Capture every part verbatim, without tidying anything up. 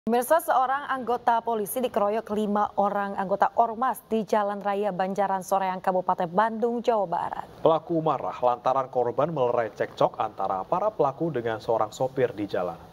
Pemirsa, seorang anggota polisi dikeroyok lima orang anggota Ormas di Jalan Raya Banjaran Soreang, Kabupaten Bandung, Jawa Barat. Pelaku marah lantaran korban melerai cekcok antara para pelaku dengan seorang sopir di jalan.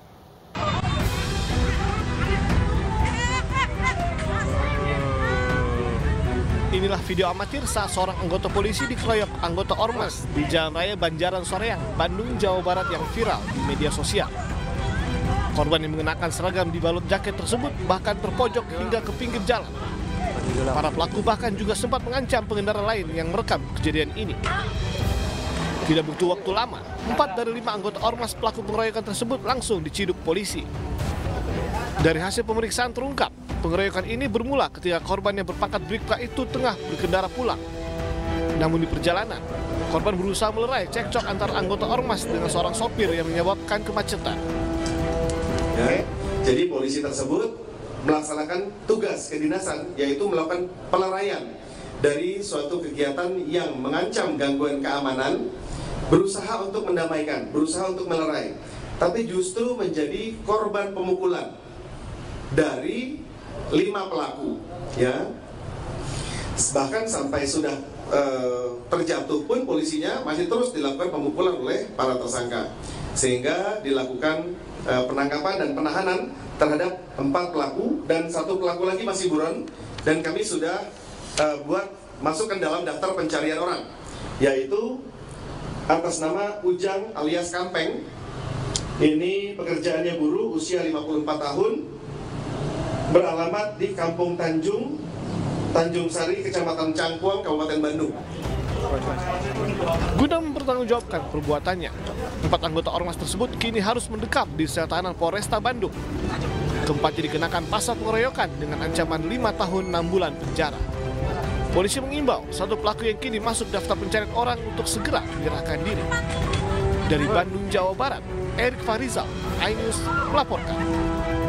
Inilah video amatir saat seorang anggota polisi dikeroyok anggota Ormas di Jalan Raya Banjaran Soreang, Bandung, Jawa Barat yang viral di media sosial. Korban yang mengenakan seragam dibalut jaket tersebut bahkan terpojok hingga ke pinggir jalan. Para pelaku bahkan juga sempat mengancam pengendara lain yang merekam kejadian ini. Tidak butuh waktu lama, empat dari lima anggota Ormas pelaku pengeroyokan tersebut langsung diciduk polisi. Dari hasil pemeriksaan terungkap, pengeroyokan ini bermula ketika korban yang berpangkat bribka itu tengah berkendara pulang. Namun di perjalanan, korban berusaha melerai cekcok antar anggota Ormas dengan seorang sopir yang menyebabkan kemacetan. Ya, jadi polisi tersebut melaksanakan tugas kedinasan, yaitu melakukan peleraian dari suatu kegiatan yang mengancam gangguan keamanan, berusaha untuk mendamaikan, berusaha untuk melerai, tapi justru menjadi korban pemukulan dari lima pelaku, ya. Bahkan sampai sudah e, terjatuh pun polisinya masih terus dilakukan pemukulan oleh para tersangka, sehingga dilakukan e, penangkapan dan penahanan terhadap empat pelaku dan satu pelaku lagi masih buron, dan kami sudah e, buat masukkan dalam daftar pencarian orang, yaitu atas nama Ujang alias Kampeng. Ini pekerjaannya buruh, usia lima puluh empat tahun, beralamat di Kampung Tanjung, Tanjung Sari, Kecamatan Cangkuang, Kabupaten Bandung. Guna mempertanggungjawabkan perbuatannya, empat anggota Ormas tersebut kini harus mendekam di sel tahanan Polresta Bandung. Keempatnya dikenakan pasal pengeroyokan dengan ancaman lima tahun enam bulan penjara. Polisi mengimbau satu pelaku yang kini masuk daftar pencarian orang untuk segera menyerahkan diri. Dari Bandung, Jawa Barat, Erik Farizal, iNews melaporkan.